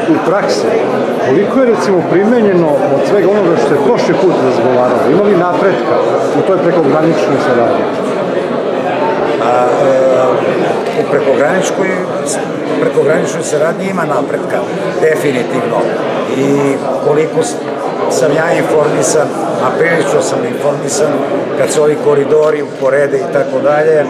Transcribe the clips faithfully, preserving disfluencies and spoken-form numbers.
u praksi, koliko je recimo primenjeno od svega onoga što je prošli put razgovaralo? Ima li napretka u toj prekograničnoj saradnji? U prekograničnoj saradnji ima napretka, definitivno. I koliko sam ja informisan, a prilično sam informisan, kad se ovi koridori uporede i tako dalje,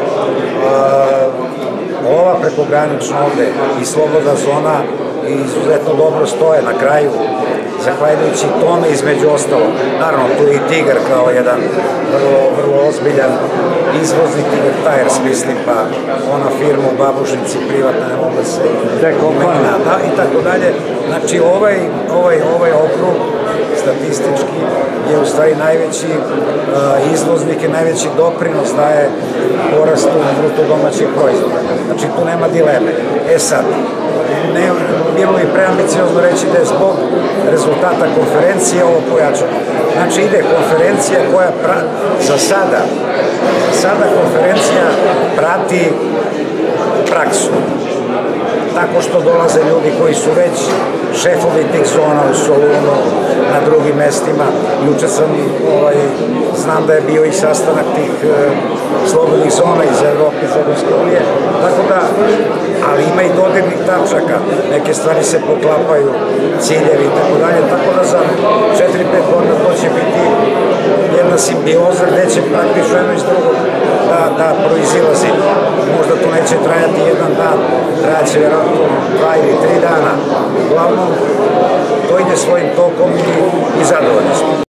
ova prekogranična ovde i slobodna zona izuzetno dobro stoje na kraju, zahvaljujući tome između ostalo. Naravno, tu je i Tigar kao jedan vrlo, vrlo ozbiljan izvoznik, Tigar Tires, mislim, pa ona firma u Babušnici privatna, ne mogu da se imena, da, i tako dalje. Znači, ovaj, ovaj, ovaj okrug statistički je u stvari najveći uh, izvoznik i najveći doprinos daje porastu bruto domaćih proizvoda. Znači, tu nema dileme. E sad, ne, bilo bi preambiciozno reći da je zbog rezultata konferencije ovo pojačano. Znači, ide konferencija koja pra, za sada, za sada konferencija prati praksu. Tako što dolaze ljudi koji su već šefovi tih zona u Solunu, na drugim mestima. Juče sam, ovaj, znam da je bio i sastanak tih e, slobodnih zona iz Evrope, iz Evropske unije, tako da, ali ima i dodirnih tačaka, neke stvari se poklapaju, ciljevi i tako dalje, tako da za četiri pet godina to će biti jedna simbioza gde će praktično jedno iz drugog da, da proizilazi. Možda to neće trajati jedan dan, trajaće vjerojatno dva ili tri dana. Uglavnom, to ide svojim tokom i, i zadovoljno smo.